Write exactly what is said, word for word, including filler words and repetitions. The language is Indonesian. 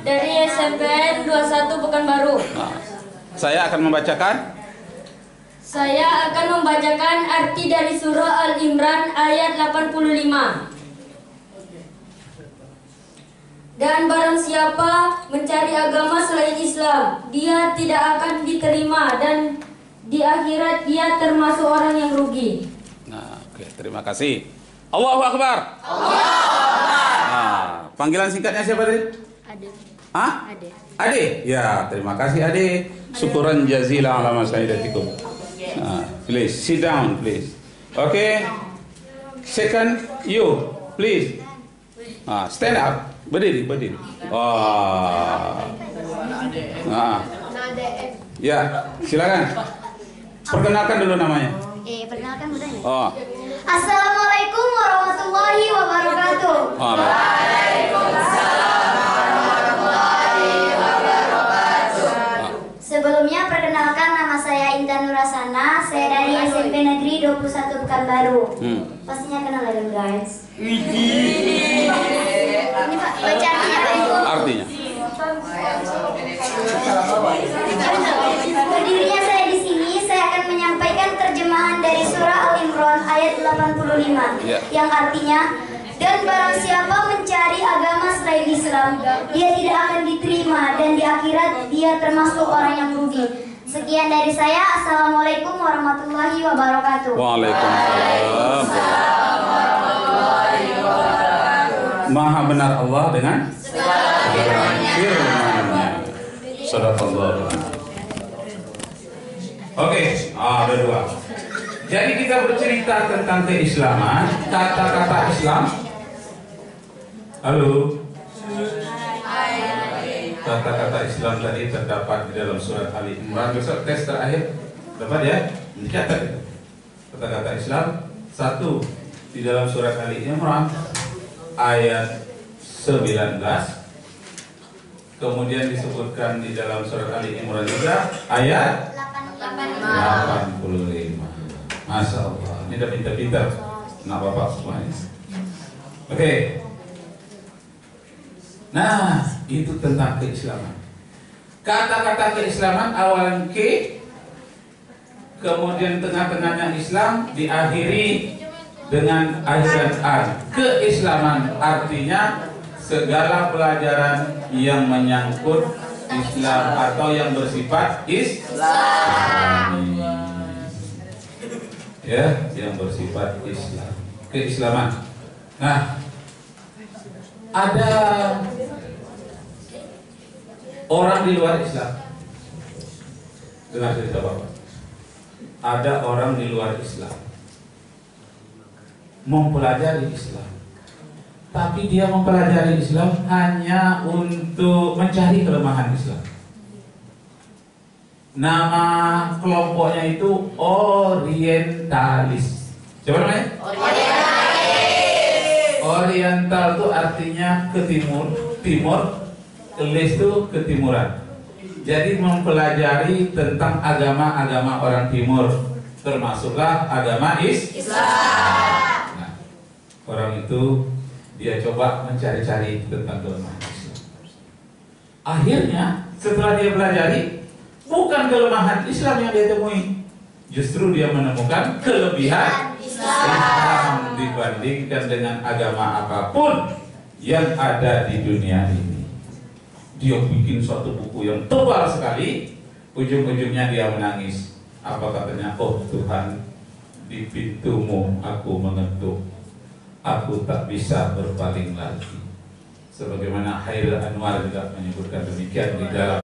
dari S M P N dua puluh satu Pekanbaru. Nah, saya akan membacakan. Saya akan membacakan arti dari surah Al-Imran ayat delapan puluh lima. Dan barang siapa mencari agama selain Islam, dia tidak akan diterima, dan di akhirat dia termasuk orang yang rugi. Nah, oke, terima kasih. Allahu Akbar. Allahu Akbar. Nah, panggilan singkatnya siapa tadi? Ade. Hah? Ade. Ade. Ya, terima kasih Ade. Syukuran jazila ala masa'idatikum. Nah, please sit down, please. Oke. Okay. Second, you, please. Ah, stand up. Berdiri, berdiri. Wah. Nah. Ya, silakan. Perkenalkan dulu namanya. Eh, perkenalkan budanya. Oh. Assalamualaikum warahmatullahi wabarakatuh. Waalaikumsalam warahmatullahi wabarakatuh. Sebelumnya perkenalkan, nama saya Intan Nurasana. Saya dari S M P Negeri dua puluh satu Pekanbaru. Hmm. Pastinya kenal ya guys. Ini Pak, baca artinya Pak Ibu. Artinya. Berdirinya saya di sini, saya akan menyampaikan terjemahan dari surah Al-Imran ayat delapan puluh lima, Ya. yang artinya, dan barang siapa mencari agama selain Islam, dia tidak akan diterima, dan di akhirat dia termasuk orang yang rugi. Sekian dari saya. Assalamualaikum warahmatullahi wabarakatuh. Waalaikumsalam. Maha benar Allah dengan firman-Nya. Sadaqallah. Oke, ah, ada dua. Jadi kita bercerita tentang keislaman, kata-kata Islam. Halo. Kata-kata Islam tadi terdapat di dalam surat Ali Imran. Besok tes terakhir dapat ya? Dicatat itu. Kata-kata Islam satu di dalam surat Ali Imran ayat sembilan belas. Kemudian disebutkan di dalam surat Ali Imran juga ayat delapan puluh lima. Masya Allah, ini udah pintar-pintar nak bapak semuanya. Oke. Nah, itu tentang keislaman. Kata-kata keislaman awalan ke, kemudian tengah-tengahnya Islam, diakhiri dengan akhirat an. Keislaman artinya segala pelajaran yang menyangkut Islam atau yang bersifat Islam. Ya, yang bersifat Islam. Keislaman. Nah, ada orang di luar Islam. Dengar cerita Bapak. Ada orang di luar Islam mempelajari Islam, tapi dia mempelajari Islam hanya untuk mencari kelemahan Islam. Nama kelompoknya itu Orientalis. Coba namanya? Orientalis. Oriental itu artinya ke timur, timur, lis itu ketimuran. Jadi mempelajari tentang agama-agama orang timur, termasuklah agama Islam. Nah, orang itu dia coba mencari-cari tentang kelemahan Islam. Akhirnya setelah dia pelajari, bukan kelemahan Islam yang dia temui, justru dia menemukan kelebihan Islam dibandingkan dengan agama apapun yang ada di dunia ini. Dia bikin suatu buku yang tebal sekali, ujung-ujungnya dia menangis. Apa katanya? Oh Tuhan, di pintumu aku mengetuk, aku tak bisa berpaling lagi. Sebagaimana Hairil Anwar juga menyebutkan demikian di dalam